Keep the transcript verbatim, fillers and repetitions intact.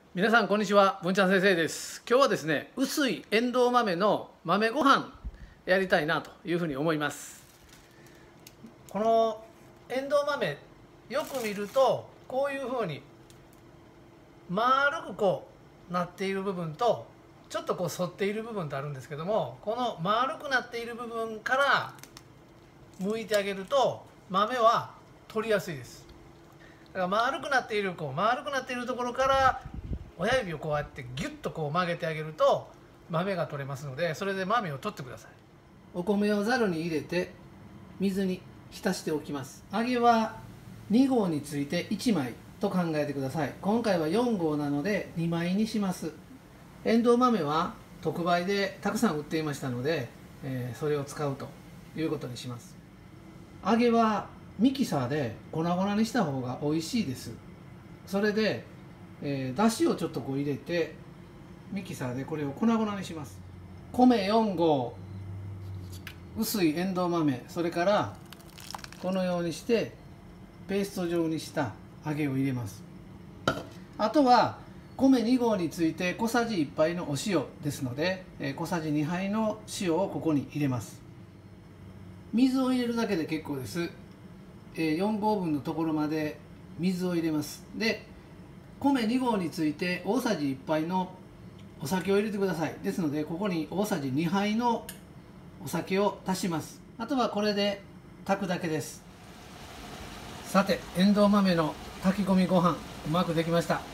皆さんこんにちは、文ちゃん先生です。今日はですね、薄いエンドウ豆の豆ご飯やりたいなというふうに思います。このエンドウ豆よく見るとこういうふうに丸くこうなっている部分とちょっとこう反っている部分とあるんですけども、この丸くなっている部分から剥いてあげると豆は取りやすいです。だから丸くなっているこう丸くなっているところから親指をこうやってギュッとこう曲げてあげると豆が取れますので、それで豆を取ってください。お米をざるに入れて水に浸しておきます。揚げはに合についていちまいと考えてください。今回はよん合なのでにまいにします。エンドウ豆は特売でたくさん売っていましたので、えー、それを使うということにします。揚げはミキサーで粉々にした方が美味しいです。それでえー、だしをちょっとこう入れてミキサーでこれを粉々にします。米よん合、薄いエンドウ豆、それからこのようにしてペースト状にした揚げを入れます。あとは米に合について小さじいっぱいのお塩ですので、えー、小さじにはいの塩をここに入れます。水を入れるだけで結構です。えー、よん合分のところまで水を入れます。で米に合について大さじいっぱいのお酒を入れてください。ですのでここに大さじにはいのお酒を足します。あとはこれで炊くだけです。さて、エンドウ豆の炊き込みご飯うまくできました。